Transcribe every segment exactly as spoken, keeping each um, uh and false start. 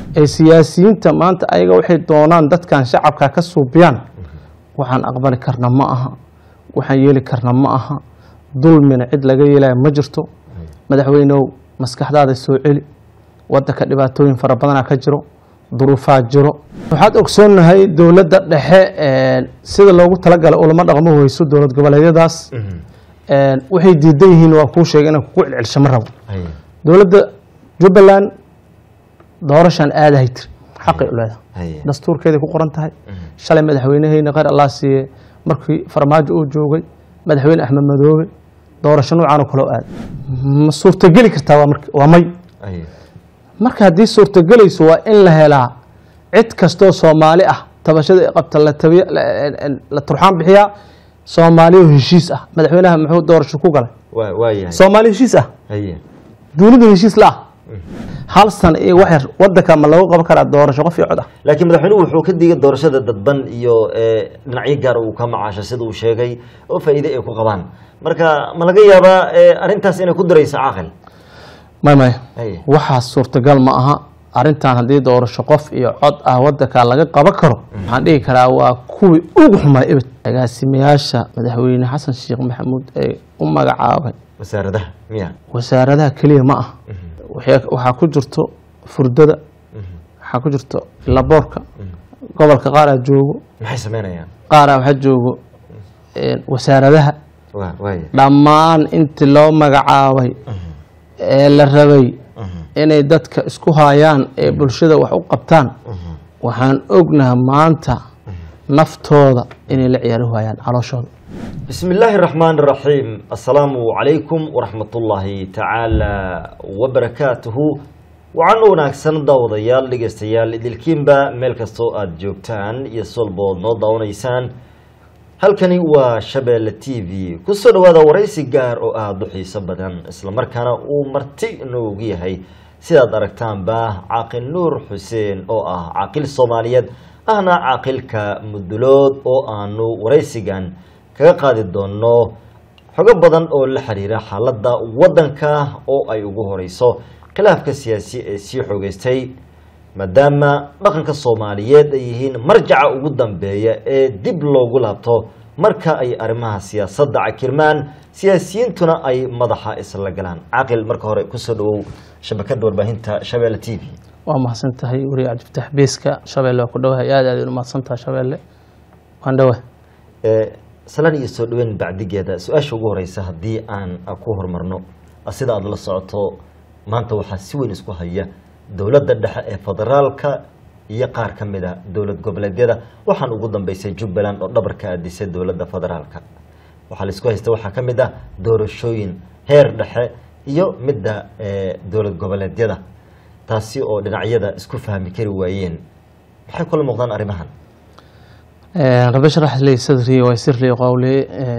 السياسيين تمان أيجا واحد دونان دت كان شعب كسوبيان وحن أقبل كرنا معها وحن يلي كرنا معها ظلم من عد لجي لا مجرته مدحوينه مسكح هذا السؤال ودك دباتوين فربنا كجرو ظروفات جرو waxaad ogsoonahay dawladda dhexe ee sida loogu talagalay oo lama dhaqmo weyso dawlad goboleedyadaas ee waxay diidan yihiin waa ku sheegay inay ku cilcilsho marabo dawladda Jubbaland doorashan aadahay tir xaqi u leedahay dastuurkeeda ku qoran tahay shalay madaxweynaheena qar Allah siiyay markii farmaajo uu joogay madaxweyne Axmed Madoobe doorasho noocan oo kale aad ma suurta gali kartaa waa may marka hadii suurta galayso waa in la helaa cid kasto Soomaali ah tabashada qabta la tabiya la turxaan bixiya Soomaaliyo heshiis ah madaxweynaha muxuu doorasho ku galay waayahay Soomaali heshiis ah haye dawladda heshiis la hal san ee wax wadanka ma lagu qaban karaa doorasho qof cod ah laakiin madaxweynuhu wuxuu ka digay doorashada dadban iyo dhinacyo gaar uu ka macaasho sida uu sheegay oo faa'iido ay ku qabaan marka ma laga yaabaa arintaas inay ku darayso aqal ما ما waxaa suurtagal ma aha arintan hadii doorasho qof iyo cod ah wadanka laga qaban karo waxaan dhigi karaa waa kuwii ugu xumaa ibad agaasimayaasha madaxweyne Xasan Sheekh Maxamuud ee u magacaabay wasaaradaha miya wasaaradaha kaliya ma ah waxa ku jirto furdada waxa ku jirto laboorka gobolka qaar ah joogo maxay sameynayaan qaar waxa joogo wasaaradaha waa way dhamaan inta loo magacaabay ee la rabay inay dadka isku hayaan ee bulshada wax u qabtaan waxaan ognahay maanta naftooda inay la ciyaar hayaan calooshooda bismillaahir rahmaanir rahiim assalaamu alaykum wa rahmatullaahi ta'ala wa barakaatuhu waxaan wanaagsan daawadayaal dhageystayaal idilkiinba meel kasto aad joogtaan iyo solbood noo daawaneysaan halkani waa Shabeelle T V ku soo dhawaada waraysi gaar oo aad u xiiso badan isla markaana uu marti noogu yahay sidaad aragtaan ba Caaqil Nuur Xuseen oo ah caaqil Soomaaliyeed ahna caaqilka Mudulood oo aanu waraysigan kaga qaadi doono xogo badan oo la xiriira xaaladda wadanka oo ay ugu horeyso khilaafka siyaasi ee si xogeystay maadaama dhaqanka Soomaaliyeed ay yihiin marjaca ugu dambeeya ee dib loogu laabto marka ay arimaha siyaasadda cakirmaan siyaasiyiintuna ay madaxa isla galaan caaqil marka hore ku soo dhawow shabakada warbaahinta Shabeelle T V waa mahadsantahay wariye Cabdifatax Beeska Shabeelle ku dhawahay aad aad u mahadsantahay Shabeelle waan dhawahay ee salaan iyo soo dhaweyn bacdigeeda su'aasha ugu horeysa hadii aan ku hormarno sida aad la socoto maanta waxa si weyn isku haya dawladda dhexe ee federaalka iyo qaar kamid ah dawlad goboleedyada waxaan ugu dambeysay Jubbaland oo dhabarka aadisay dawladda federaalka waxa la isku haystay waxa kamid ah doorashooyin heer dhexe iyo midda dawlad goboleedyada taasi oo dhinacyada isku fahmi kari waayeen maxay kula muuqdaan arimahan ee rabbi sharax li sadri wa sir li qawli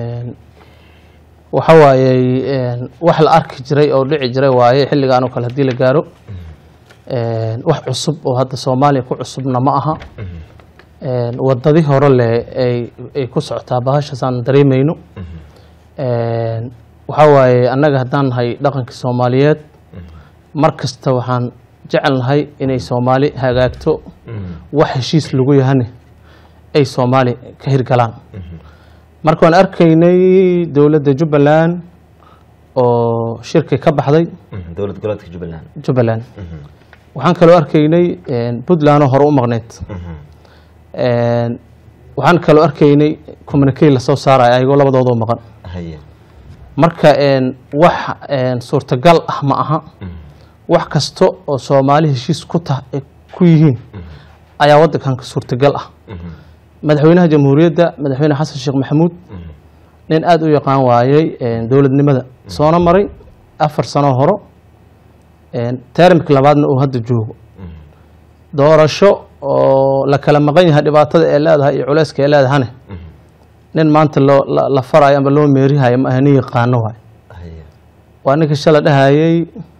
waxa waayay wax la arki jiray oo dhici jiray waaye xilligan oo kale hadii la gaaro ee wax cusub oo hadda Soomaaliya ku cusubna ma aha ee wadadii hore leh ay ay ku socotaa bahasha san dareemayno ee waxa waaye annaga hadaan hay dhaqanka Soomaaliyeed markasta waxaan jecelnahay inay Soomaali hagaagto wax heshiis lagu yahay ay Soomaali ka hirgalaan marka aan arkaynay dawladda Jubbaland oo shirka ka baxday dawlad goboleedka Jubbaland Jubbaland waxaan kale arkaynay Puntland hore u maqneed ee waxaan kale arkaynay communique la soo saaray ayagoo labadooda maqan haye marka een wax een suurtagal ah ma aha wax kasto oo Soomaali heshiis ku tahay ku yihiin ayaa wadankan ka suurtagal ah madaxweynaha jamhuuriyadda madaxweyne Xasan Sheekh Maxamuud nin aad u yaqaan waayay dawladnimada soo maray afar sano hore een termka labaadna uu hadda joogo doorasho oo la kala maqan yahay dhibaatada ee leedahay iyo culayska ee leedahay nin maanta loo la farayo ama loo meerihayo ma ahani yaqaan waay waa ninka shala dhahayay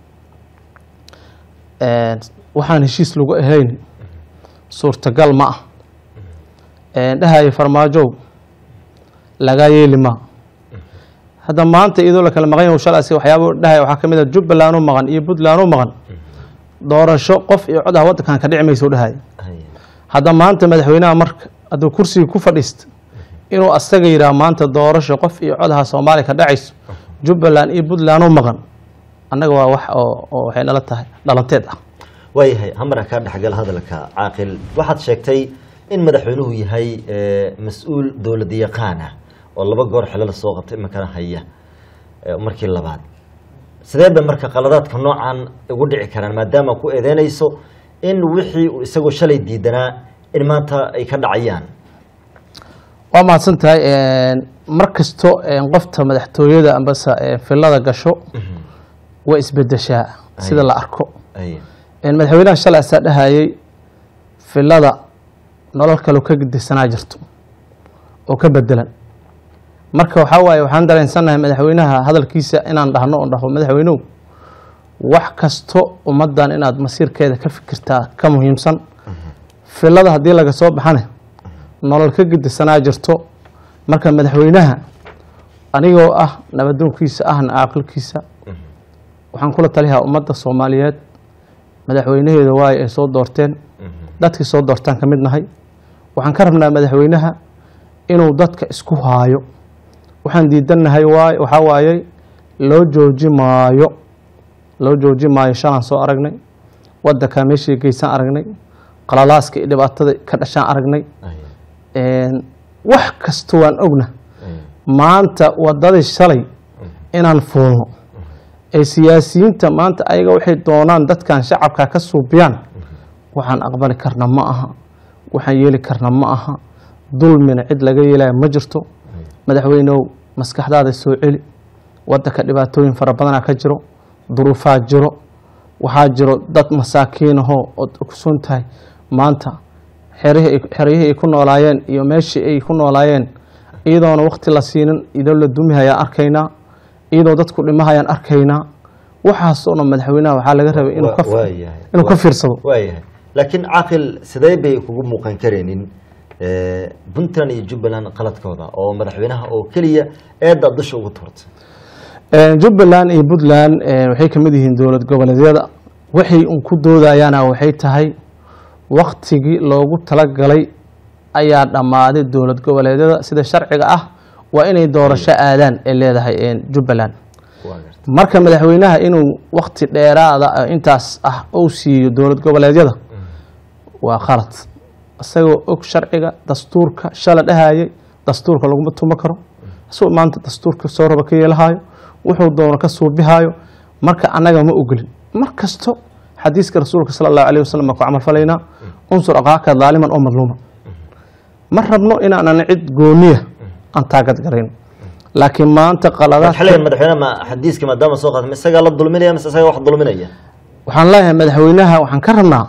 ee waxaan heshiis lagu ahayn suurtagal ma ah ee dhahayo farmaajo laga yeeli ma هذا ما أنت إذا لك المغني وشلاسي وحيابه ده وحكم إذا Jubbaland ومغن إيه Puntland ومغن doorasho qof iyo cod ah waddankan ka dhici mayso dhahay haye hadda maanta madaxweynaha marka hadduu kursiga ku fadhiisto inuu asaga yidhaah maanta doorasho qof iyo codaha soomaaliya ka dhacayso jubbaland iyo puntland u maqan annaga waa wax oo oo waxay nala tahay dhalanteed ah waayahay hamara kaa dhexgal hadalka caaqil waxaad sheegtay in madaxweynuhu yahay mas-uul dowlad yaqaan ah oo laba goor xilo la soo qabtay imakana haya markii labaad sidee bay marka qaladaadka noocan ugu dhici karaan maadaama ku eedeynayso in wixii uu isagoo shalay diidanaa in maanta ay ka dhacayaan waa mahadsan tahay mar kasto qofta madaxtooyada ambase filada gasho way isbedeshaa sida la arko madaxweynaha shalay asaa dhahayay filada nolol kale ka gedisanaa jirto oo ka bedelan marka waxaa waaye waxaan dareensanahay madaxweynaha hadalkiisa inaan dhahno oon dhaho madaxweynuhu wax kasto ummaddan inaad masiirkeeda ka fikirtaa ka muhiimsan filada haddii laga soo baxane nolol ka gedisanaa jirto marka madaxweynaha anigoo ah nabadoonkiisa ahna caaqilkiisa waxaan kula taliyaa ummadda soomaaliyeed madaxweynaheeda waayo ay soo doorteen dadkii soo doortaan ka mid nahay waxaan ka rabnaa madaxweynaha inuu dadka isku haayo waxaan diidannahay waay waxaa waayey loo jooji maayo loo jooji maayo shalaan soo aragnay waddankaa meeshii geysaan aragnay qalalaaska iyo dhibaatada ka dhashaan aragnay wax kasta waan ogna maanta waddadii shalay inaan fuulno ee siyaasiyiinta maanta ayaga waxay doonaan dadkan shacabka ka suubiyaan waxaan aqbali karna ma aha waxaan yeeli karna ma aha dulmina cid laga yeelaya ma jirto madaxweyneow maskaxdaada soo celi waddanka dhibaatooyin fara badanaa ka jiro duruufaa jiro waxaa jiro dad masaakiinahoo ood ogsoon tahay maanta xeryihii ay ku noolaayeen iyo meeshii ay ku noolaayeen iyadoona wakti la siinin iyadoo la dumihayaan arkaynaa iyadoo dadku dhimahayaan arkaynaa waxaasoo dhan madaxweynaha waxaa laga rabay inuu ka fiirsado waayahay laakiin caaqil sidee bay kugu muuqan karaynin puntland iyo jubbaland qaladkooda oo madaxweynaha oo keliya eedda dusha uga tuurtay jubbaland iyo puntland waxay ka mid yihiin dowlad goboleedyada waxay un ku doodayaana waxay tahay waktigii loogu talagalay ayaa dhammaaday dowlad goboleedyada sida sharciga ah waa inay doorasho aadaan ee leedahay jubbaland marka madaxweynaha inuu wakti dheeraada intaas ah uu siiyo dowlad goboleedyada waa khalad isagoo og sharciga dastuurka shala dhahayay dastuurka laguma tumo karo isagoo maanta dastuurka soo raba ka yeelahaayo wuxuu doono ka suubihaayo marka annaga ma ogolin mar kasto xadiiska rasuulka sala allahu alayh wasalam baan ku camal falaynaa unsur aqaaka daaliman oo madluuma ma rabno inaanan cid gooniya aan taagad garayn laakiin maanta qaladaad xilligan madaxweynaha ma xadiiska maadaama soo qaatay isaga la dulminaya mise isaga wax dulminaya waxaan leeyahay madaxweynaha waxaan ka rabnaa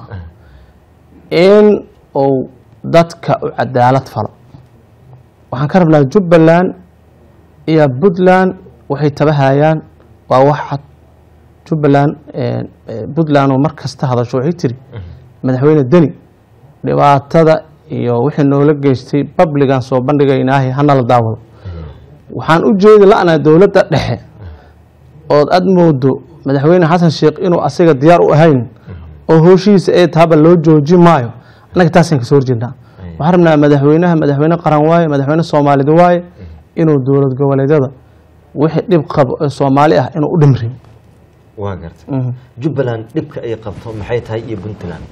in uu dadka u cadaalad falo waxaan ka rabnaa jubbaland iyo puntland waxay tabahayaan waa wax cad jubbaland puntland oo mar kasta hadasho waxay tiri madaxweyne deni dhibaatada iyo wixii noola geystay babligan soo bandhigaynaahi hana la daawado waxaan u jeedi la'naa dowladda dhexe ood aad moodo madaxweyne xasan sheekh inuu asiga diyaar u ahayn oo hooshiisa ee tahaba loo jooji maayo annaga taasaan kasoo horjeednaa waxaan rabnaa madaxweynaha madaxweyne qaran waaye madaxweyne soomaalida waaye inuu dowlad goboleedyada wixii dhib qabo ee soomaali ah inuu u dhimriyo waa gartay jubbaland dhibka ay qabto maxay tahay iyo puntland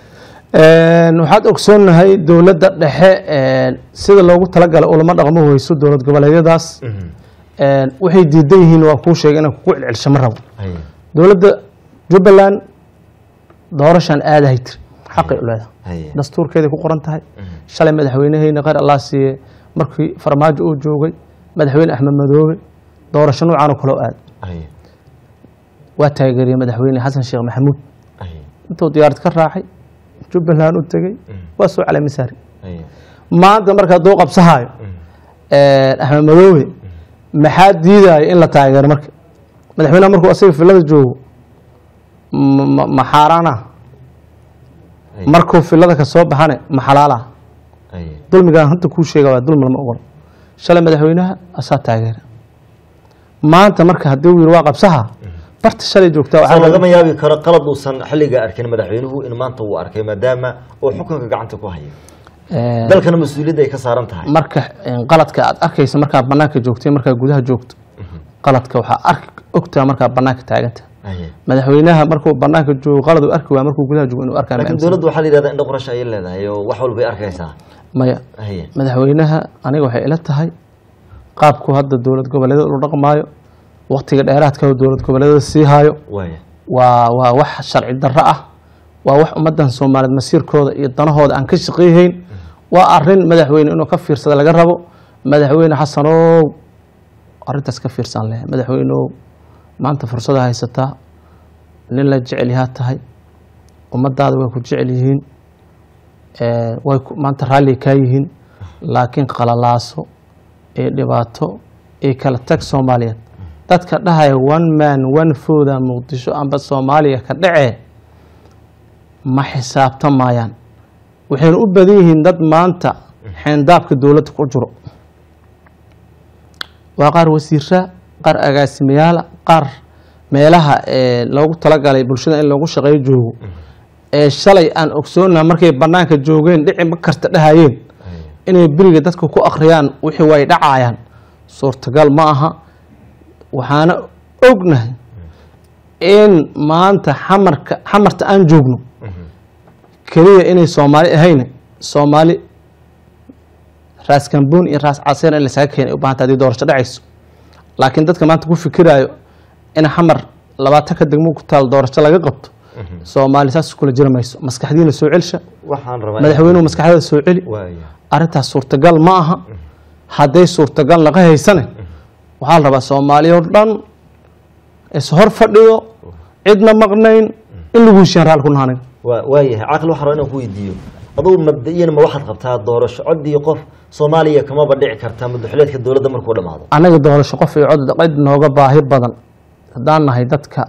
waxaad ogsoonnahay dowladda dhexe sida loogu talagalay ulama dhaqmo weyso dowlad goboleedyadaas waxay diidan yihiin waa kuu sheegay inaan kugu celcelsho ma rabo dowladda jubbaland doorashaan aadahay tiri xaqay u leedahay dastuurkeeday ku qoran tahay shalay madaxweyneheyna khayr allah siiye markii farmaajo uu joogay madaxweyne axmed madoobe doorasho noocan oo kaloo aad waa taageeriyey madaxweyne xasan sheekh maxamuud intuu diyaarad ka raacay jubbaland u tegey waa soo calay masaari maanta markaa duu qabsahaayo axmed madoobe maxaa diidaayo in la taageero marka madaxweynaha markuu asaga filada joogo ma xaaraana markuu filada ka soo baxane ma xalaala dulmigaan hanta kuu sheega waa dulmi lama ogolo shalay madaxweynaha asaa taageera maanta marka haddii uu yiri waa qabsaha barta shalay joogtaa waxaa lagama yaabi karo qalad uusan xilliga arkin madaxweynuhu in maanta uu arkay maadaama uu xukunka gacanta ku hayo dalkana mas-uuliyadda ay ka saaran tahay marka qaladka aad arkaysa markaa banaanka joogtay markaa gudaha joogto qaladka waxaa arki ogtaa markaa banaanka taaganta madaxweynaha markuu banaanka joogo qalad uu arki waa markuu gudaha joogo inuu arkaa laakiin dowladdu waxaa la yidhahdaa indho qorasho ayay leedahay oo wax walba ay arkaysaa maya madaxweynaha aniga waxay ila tahay qaabku hadda dowlad goboleedyada ula dhaqmaayo waqtiga dheeraadka oo dowlad goboleedyada sii haayo waa waa wax sharci darro ah waa wax ummadan Soomaaliyeed masiirkooda iyo danahooda aan ka shaqeeyayn waa arin madaxweyne inuu ka fiirsado laga rabo madaxweyne xasan oo arintaas ka fiirsan leh madaxweyne maanta fursad haysata nin la jecel yahay tahay ummadaada way ku jecel yihiin ee way maanta raali ka yihiin laakiin qalalaaso ee dhibaato ee kala tag Soomaaliyeed dadka dhahay one man one food Muqdisho amba Soomaaliya ka dhacay ma xisaabtamayaan waxay u badan yihiin dad maanta xindaabka dawladda ku jiro waa qaar wasiirra qaar agaasimayaal qaar meelaha ee loogu talagalay bulshada in lagu shaqeeyo joogo ee shalay aan ogsoonaa markay banaanka joogeen dhici ma karta dhahayeen inay biriga dadku ku akhriyaan wixii way dhacayaan suurtagal ma aha waxaana ognahay in maanta xamarka xamarta aan joogno kaliya inay Soomaali ahayn Soomaali raas Kamboon iyo raas Caseen in la saaka keenay u baahan tahay doorasho dhacayso laakiin dadka maanta ku fikiraayo in xamar labaatan ka degmo ku taal doorasho laga qabto Soomaali saas kula jirmayso maskaxdiina soo celsha waxaan rabaa madaxweynuhu maskaxda soo celi arintaas suurtagal ma aha haday suurtagal laga haysan waxa la rabaa Soomaali oo dhan is hor fadhiyo cidna maqnayn in lagu shan raal ku naanay waayahay aqal waxa rabaa inaan ku weydiiyo adoo mabda'iyana ma waxaad qabtaa doorasho cod iyo qof Soomaaliya kama badhici kartaa madaxweynaha dawladda markuu dhamaado anaga doorasho qof iyo cod qad nooga baahi badan hadaan nahay dadka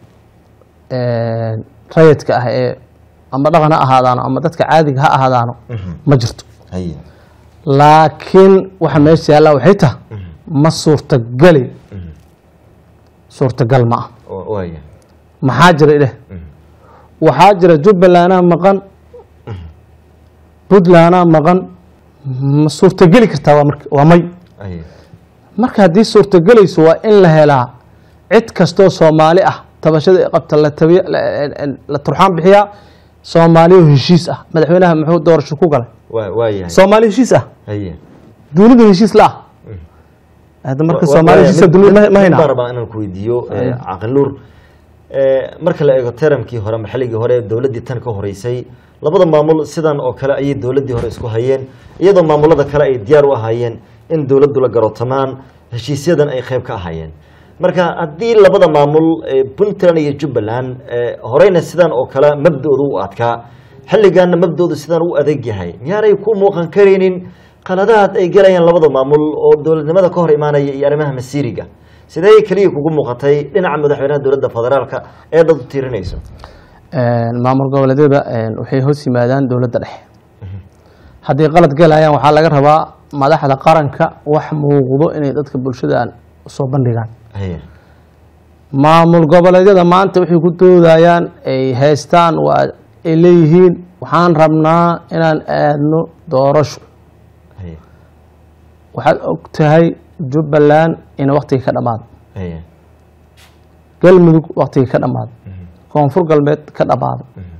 ee rayidka ah ee ama dhaqan ahaadaan ama dadka caadiga ha ahaadaan ma jirto laakiin waxa meesha yaala waxay tahay ma suurtagali suurtagal ma waayahay maxaa jira ilaa waxaa jira Jubbaland maqan Puntland maqan ma suurtagali kartaa waa marka waa may marka hadii suurtagalayso waa in la helaa cid kasto Soomaali ah tabashada qabta la tabiya la turxaan bixiya Soomaali heshiis ah madaxweynaha muxuu doorasho ku galay waayahay Soomaali heshiis ah haye dawladda heshiis la hada marka Soomaali heshiis dawladda ma hayna barba inaan ku weydiiyo aqal nur marka la eego taramkii hore maxalligii hore dawladii tan ka horeysay labada maamul sidan oo kale ay dawladii hore isku hayeen iyadoo maamulada kale ay diyaar u ahaayeen in dawladdu la garotamaan heshiisyadan ay qayb ka ahaayeen marka hadii labada maamul Puntland iyo Jubbaland horeyna sidan oo kale mabdoodu u adkaa xilligan mabdoodu sidan u adeeg yahay miyaanay ku muuqan kareenin qaladaad ay galayaan labada maamul oo dawladnimada ka hor imaanaya iyo arrimaha masiiriga sidee kaliya kugu muuqatay dhinaca madaxweynaha dawladda federaalka ee dad u tiirinayso een maamul goboleedyada een waxay hoos yimaadaan dawladda dhexe hadii qalad galayaan waxa laga rabaa madaxda qaranka wax muuqdo inay dadka bulshada soo bandhigaan maamul goboleedyada maanta waxay ku doodayaan ay haystaan waa ay leeyihiin waxaan rabnaa inaan aadno doorasho waxaad ogtahay Jubbaland in waqtiga ka dhamaad galmudug waqtiga ka dhamaad koonfur galbeed ka dhamaad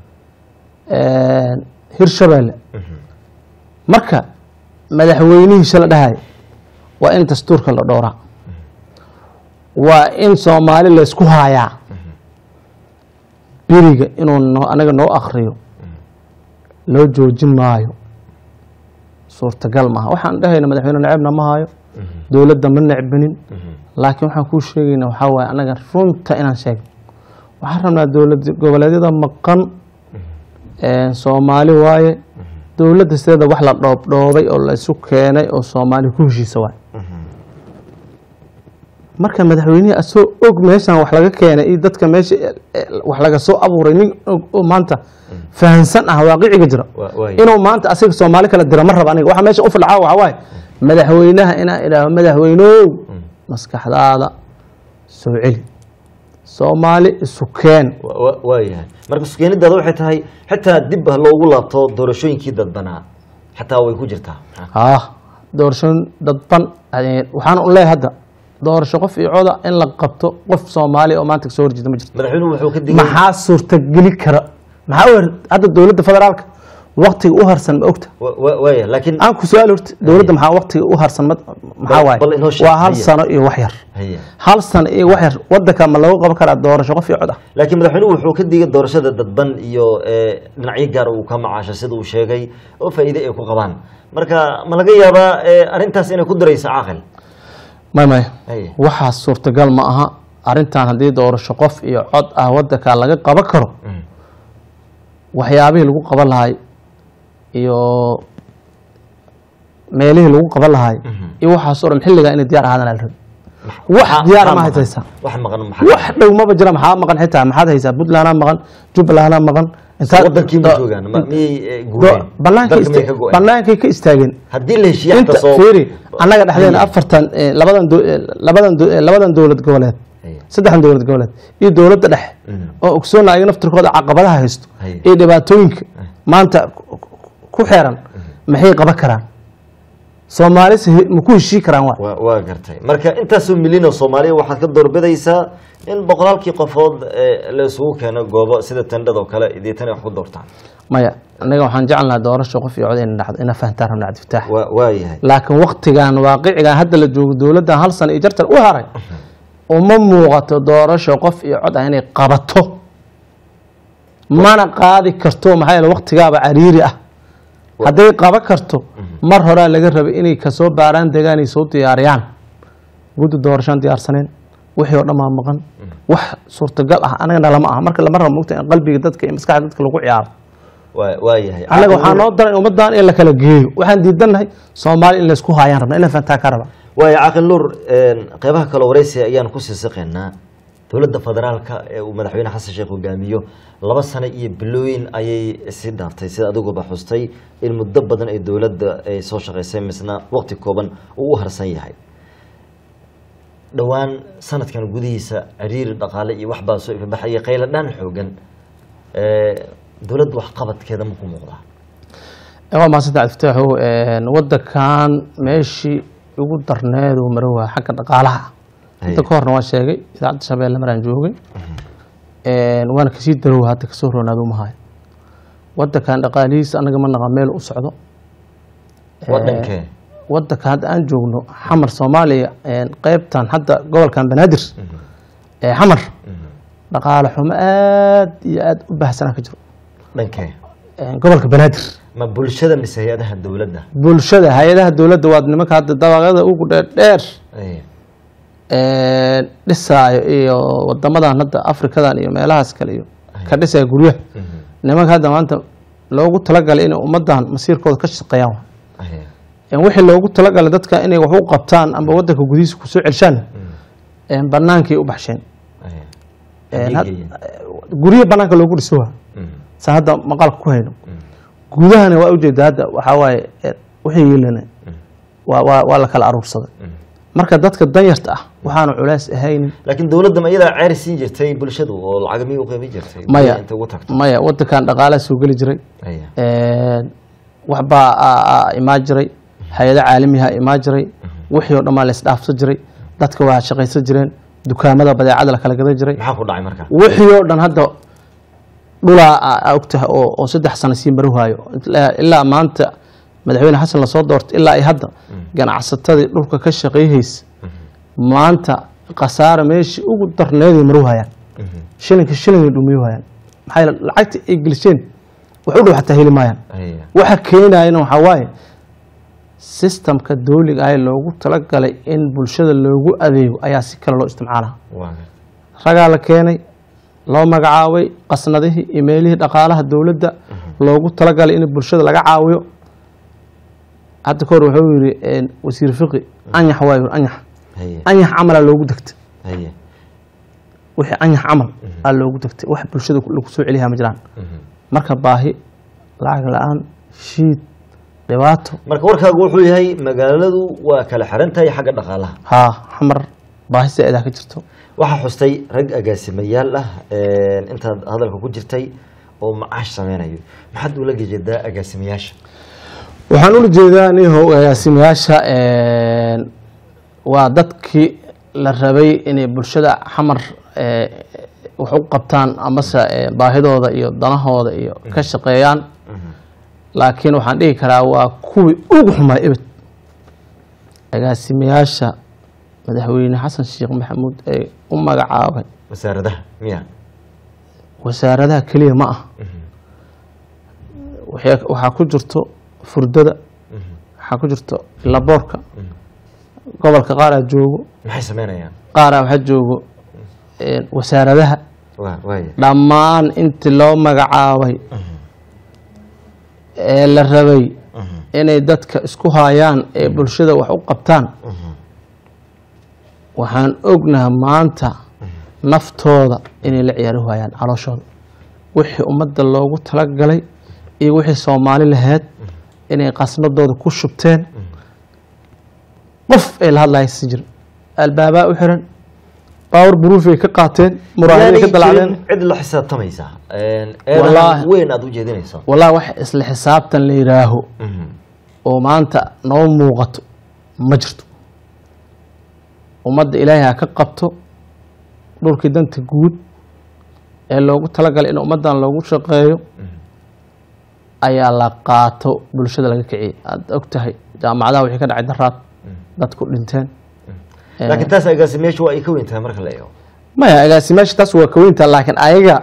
ee Hirshabelle marka madaxweynihii shala dhahay waa in dastuurka la dhowraa waa in Soomaali la isku haayaa biriga inuu anaga noo akhriyo loo joojin maayo suurtagal ma waxaan dhahayna madaxweyne nacabna ma haayo dawladda ma nacbanin laakiin waxaan ku sheegaynaa waxa waay anaga runta inaan sheegno waxaan rabnaa dawlad goboleedyada maqan ee Soomaali waaye dawladda sida wax la dhoob dhoobay oo la isu keenay oo Soomaali ku heshiisa waay marka madaxweynaha asoo og meeshan wax laga keenay iyo dadka meesha wax laga soo abuuray nin oo maanta fahansan ah waaqiciga jira inuu maanta asiga Soomaali kala dira mar raba aniga waxa meesha u falcaa waxa waay madaxweynaha ina ilaahay madaxweynow maskaxdaada soo celi soomaali isu keen waayahay marka sukeenidada waxay tahay xitaa dib loogu laabto doorashooyinkii dadbanaa xataa way ku jirtaa ah doorashooyin dadban waxaan u leeyahay hadda doorasho qof iyo coda in la qabto qof Soomaali oo maanta soo horjeeda ma jirto madaxweynuhu wuxuu ka digay maxaa suurtageli kara maxaa weer hadda dawladda federaalka waqtiga u harsan ma ogta waaya laakiin aan ku su'aal horta dawladda maxaa waqtiga u harsan maxaa waay waa hal sano iyo wax yar hal sano iyo wax yar wadanka ma lagu qaban karaa doorasho qof iyo cod ah laakiin madaxweynuhu wuxuu ka digay doorashada dadban iyo dhinacyo gaar uu ka macaasho sida uu sheegay oo faa'iido ay ku qabaan marka ma laga yaabaa arintaas inay ku darayso caaqil ما ما waxaa suurtagal ma aha arintan hadii doorasho qof iyo cod ah wadanka laga qaban karo waxyaabihii lagu qaban lahay iyo meelihii lagu qaban lahay iyo waxa soo dhan xilliga in diyaar ahaadaan la rabo wax diyaar ma haysa wax maqan maxaa wax dhow ma jira maxaa maqan xitaa maxaad haysaa Puntland maqan Jubbaland maqan inta wadankii ma joogaan ma guureen banaanka ka istaageen hadii la heshiiyo xataa soo fiiri anaga dhaxdeena afartan labadan labadan labadan dawlad goboleed saddexdan dawlad goboleed iyo dawladda dhexe oo ogsoonaa ay naftirkooda caqabadaha haysto ee dhibaatooyinka maanta ku xeeran maxay qaban karaan Soomaalisi ma ku heshii karaan waa waa gartay marka intaas oo milyan oo Soomaali waxaad ka doorbidaysaa in boqolaalkii qofood la isugu keeno goobo sida tandhada oo kale ideetan wax ku doortaan maya anaga waxaan jecelnahay doorasho qof iyo cod in dhacdo ina fahantaan rabnaa Cabdifataax waa yahay laakiin waqtigan waaqiciga hadda la joogo dawladda hal sano iyo jartar u haray uma muuqato doorasho qof iyo cod ah inay qabato mana qaadi karto maxay la waqtigaaba cariiri ah haday qaban karto mar hore laga rabay inay ka soo baaraan deegaan ay soo diyaariyaan guud doorashan diyaarsaneen wixii oo dhamaan maqan wax suurtagal ah anaga lama aha marka lama rabo mugta in qalbiga dadka iyo maskaxda dadka lagu ciyaaro waa waa yahay anaga waxaan noo daray ummadaan in la kala geeyo waxaan diidanahay Soomaali in la isku haayaan rabna in la fahantaa ka raba waa caaqil nur qaybaha kala wareysi ayaan ku siisaqeynaa dawladda federaalka ee uu madaxweyne Xasan Sheekh hogaamiyo laba sano iyo bilooyin ayay si dhaaftay sida adigu ba xustay in muddo badan ay dawladda ay soo shaqeysay misna waqti kooban uu u harsan yahay dhawaan sanadkan gudihiisa ciriiri dhaqaale iyo wax baa soo ifbaxay qayla dhan xoogan ee dawladdu wax qabadkeeda ma ku muuqdaa ee ma saddex iftaaxo ee wadankan meeshii ugu darneed oo marwa xagga dhaqaalaha inta ka horna waa sheegay idaacadda Shabeelle maraan joogay ee waan ka sii darow hadda ka soo roonaado ma hayo wadankan dhaqaalihiisa anaga ma naqa meel u socdo wadankee wadanka hadda aan joogno xamar Soomaaliya ee qaybtan hadda gobolkan Banaadir ee xamar dhaqaale xumo aad iyo aad u baahsan ka jiro dhankee ee gobolka Banaadir ma bulshada mise hay'adaha dawladda bulshada hay'adaha dawladda waa nimanka hadda dabaqada ugu dheer ee dhisaayo iyo wadamadan hadda Afrikadan iyo meelahaas kale iyo ka dhisay guryaha nimanka hadda maanta loogu talagalay in ummadan masiirkooda ka shaqeeyaan in wixii loogu talagalay dadka inay wax u qabtaan ama wadanka gudihiisa ku soo celshaan ee banaankii u baxsheen guriga banaanka loogu dhiso sa hadda maqalka ku hayno gudahana waa u jeedaa hadda waxa waaye wixii yeelana waa waa la kala aruursaday marka dadka danyarta ah waxaanu culays ahayn laakiin dawladda ma iyada ceer siin jirtay bulshadu oo lacag miyuu qeybi jirtay maya inta ugu tagto maya wadankan dhaqaale soo gali jiray ee waxba imaa jiray hay'adaha caalamiga imaa jiray wixii oo dhamaan la isdhaafsan jiray dadka waa shaqaysan jireen dukaamada badeecada la kala gadan jiray maxaa ku dhacay marka wixii oo dhan hadda dhula ogtahay oo oo saddex sano sii maruhaayo ilaa maanta madaxweyne Xasan la soo doortay ilaa ay hadda ganacsatada dhulka ka shaqeeyaysa maanta qasaar meeshii ugu darneeday maruhayaan shilinka shilin dhumiyayaan maxay lacagta ay gelisheen wax u dhow xataa heli maayaan waxa keenayna waxa waaye systemka dawliga ay loogu talagalay in bulshada loogu adeego ayaa si kale loo isticmaalaa ragaa la keenay loo magacaabay qasnadihii emailihii dhaqaalaha dawladda loogu talagalay in bulshada laga caawiyo hadda kor wuxuu yiri wasiir fiqi anyax waayo anyax anyax amala loogu dagtay wixii anyax amal aa loogu dagtay wax bulshada lagu soo celiyaa ma jiraan marka baahi lacag la'aan shiid dhibaato marka warkaagu wuxuu yahay magaaladu waa kala xiran tahay xagga dhaqaalaha ha xamar baahi saa'idaa ka jirto. waxaa xustay rag agaasimayaal ah intaad hadalka ku jirtay oo macaash sameynayo maxaad ula jeedaa agaasimayaasha waxaan ula jeedaa inuu agaasimayaasha waa dadkii la rabay inay bulshada xamar wax u qabtaan amase baahidooda iyo danahooda iyo ka shaqeeyaan laakiin waxaan dhihi karaa waa kuwii ugu xumaa ibad agaasimayaasha madaxweyne xasan sheekh maxamuud ee u magacaabay wasaaradaha miya wasaaradaha kaliya ma ah waxaa ku jirto furdada waxaa ku jirto laboorka gobolka qaar aa joogo maxay sameynayaan qaar aa waxaa joogo wasaaradaha dhammaan intii loo magacaabay ee la rabay inay dadka isku hayaan ee bulshada wax u qabtaan waxaan ognaha maanta naftooda inay la ciyaari waayaan calooshooda wixii ummadda loogu talagalay iyo wixii soomaali lahayd inay qasnadooda ku shubteen qof ay la hadlaysa jir albaabaa u xiran باور بروفي كقاتين مراهنة كدلعين عد الله حساب تميسا والله وين أدو جدينيسا والله واحد إسل حساب تنلي راهو وما أنت نوم موغط مجرد ومد إليها كقبتو دور كدن تقود اللي قلت لك لأنه مدان لو شقيو أي علاقاتو بلشدة لك إيه أكتهي جامعة وحي كان عند الرات لا تكون لنتين لكن تاس أقاسميش هو يكون تها مرة خليه ما هي أقاسميش تاس هو كوينتها لكن أيجا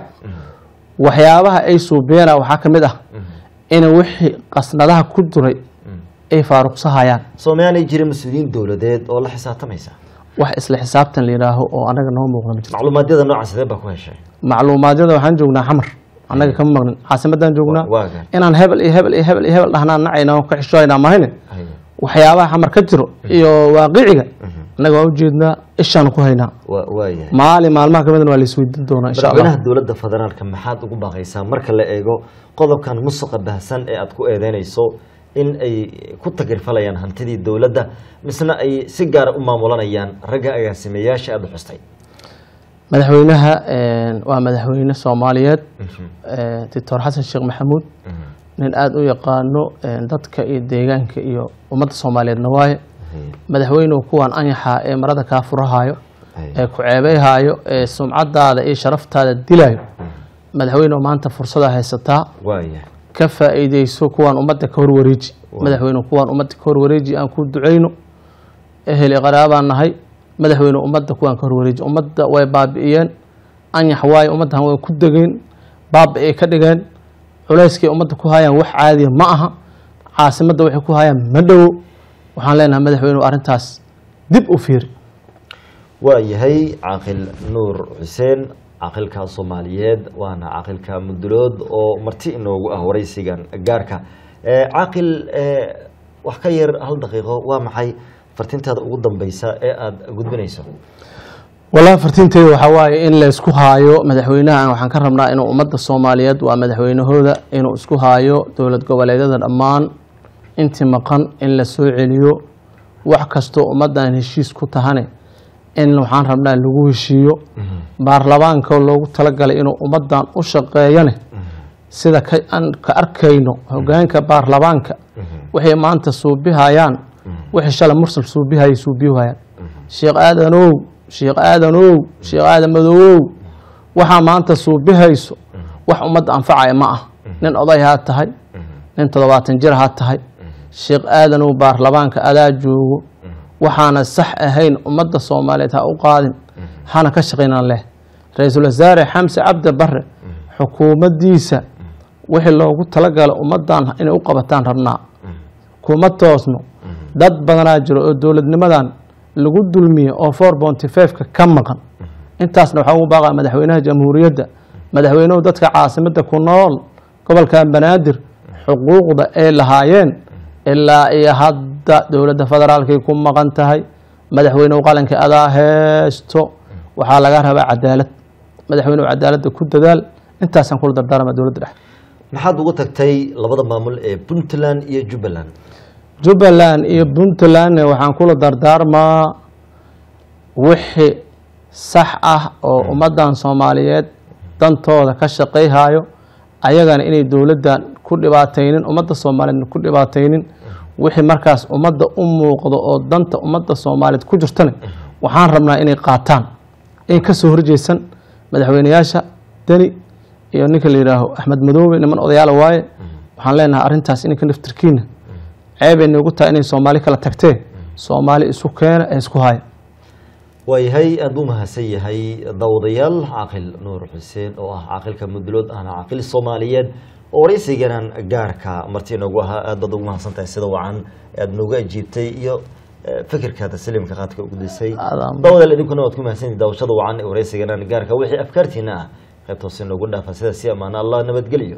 وحيابها أي سوبينا وحاكم ده إن وحي قصنا لها كدري أي فاروق صهايان صومياني يجري مسؤولين دولة ديد والله حساب تميسا wax isla xisaabtan leeyahay oo anaga noo muuqda ma jirto macluumaadada noocaas ah baa ku heshay macluumaadada waxaan joognaa xamar anaga kama maqnin caasimadan joognaa inaan hebel iyo hebel iyo hebel iyo hebel dhahnaan nacayna oo ka xishooyna ma hayne waxyaabaha xamar ka jiro iyo waaqiciga anaga waa u jeednaa ishaan ku haynaa waayahay maali maalmaha kamidna waa la isweydiin doonaa insha Allah madaxweynaha dawladda federaalka maxaad ugu baaqaysaa marka la eego qodobkan musuqa bahsan ee aad ku eedeynayso in ay ku tagirfalayaan hantidii dawladda misna ay si gaar u maamulanayaan ragga agaasimayaasha aad u xustay madaxweynaha waa madaxweyne Soomaaliyeed Dr. Xasan Sheekh Maxamuud nin aad u yaqaano dadka iyo deegaanka iyo ummadda Soomaaliyeed nawaaye madaxweynuhu kuwan anyaxa ee marada ka furahayo ee ku ceebayhayo ee sumcadaada iyo sharaftaada dilayo madaxweynuhu maanta fursad haysataa waayahay ka faa'iideyso kuwan ummadda ka hor wareeji madaxweynuhu kuwan ummadda ka hor wareeji aan ku duceyno ehel qaraabaan nahay madaxweynuhu ummadda kuwan ka hor wareeji ummadda way baabi'iyeen anyax waay ummaddan way ku dageen baabi'ay ka dhigeen culayskii ummadda ku hayaan wax caadi ma aha caasimadda waxay ku hayaan ma dhow waxaan leenahay madaxweynuhu arintaas dib u fiir waayahay caaqil nuur xuseen عقلك الصوماليات وانا عقلك مدلود او مرتي انه وريسيغان غاركا عاقل وحكير هل دقيقه waa maxay fartintaada ugu dambaysa ee aad gudbinayso والله fartinteedu waxa waaye in la isku haayo madaxweynaha waxaan ka rabnaa inuu ummadda Soomaaliyeed waa madaxweynahooda inuu isku haayo dawlad goboleedyada dhammaan intii maqan in la soo celiyo wax kasto ummaddan heshiis ku tahane in waxaan rabnaa lagu heshiiyo baarlamaanka loogu talagalay inuu ummadan u shaqeeyane sida aan ka arkayno hogaanka baarlamaanka waxay maanta suubihayaan wixii shalay mursal suubihay suubihayaan sheekh aadanow sheekh aadanow sheekh aadamadow waxa maanta suubihayso wax ummadda anfacaya ma ah nin oday ha tahay nin toddobaatan jir ha tahay sheekh aadanow baarlamaanka adaa joogo waxaana sax ahayn ummadda Soomaaliyeed ha u qaadin hana ka shaqeynaan leh ra'iisul wasaare Xamse Cabdi Barre xukuumaddiisa wixii loogu talagalay ummadan inay u qabataan rabnaa kuma toosno dad badan jiro oo dawladnimadan lagu dulmiyo oo four point five ka ka maqan intaasna waxa uu baaqay madaxweynaha jamhuuriyadda madaxweynuhu dadka caasimadda ku nool gobolka Banaadir xuquuqda ay lahaayeen ilaa iyo hadda dawladda federaalka ku maqan tahay madaxweynuhu qalanka adaa heesto waxa laga rabaa cadaalad madaxweynuhu cadaaladda ku dadaal intaas aan kula dardaarma dawladda dhexe maxaad ugu tagtay labada maamul ee Puntland iyo Jubbaland Jubbaland iyo Puntland waxaan kula dardaarmaa wixii sax ah oo ummadan Soomaaliyeed dantooda ka shaqeeyhayo ayagana inay dawladdan ku dhibaataynin ummadda Soomaaliyeed ku dhibaataynin wixii markaas ummadda u muuqdo oo danta ummadda Soomaaliyeed ku jirtana waxaan rabnaa inay qaataan in ka soo horjeesan madaxweynayaasha Dani iyo ninka la yiraahdo Axmed Madoobe niman odayaal waaye waxaan leenahay arintaas in ka naftirkiina ceeb ay nagu tahay inay Soomaali kala tagtee Soomaali isu keena ee isku hay ويهي أدومها سيهي ضوضيال عاقل نور حسين أو عاقل كمدلود أنا عاقل الصوماليين ورئيسي جنان جاركا مرتين وجوها ضدومها سنتين سدوا عن أدنوجا جيبتي يو فكر كهذا سلم كقاتك وقدسي ضوض اللي كنا وتكون هسين داو شدوا عن ورئيسي جنان جاركا وحي أفكرتنا قبل توصلنا وقلنا فساد سيما الله نبت قليو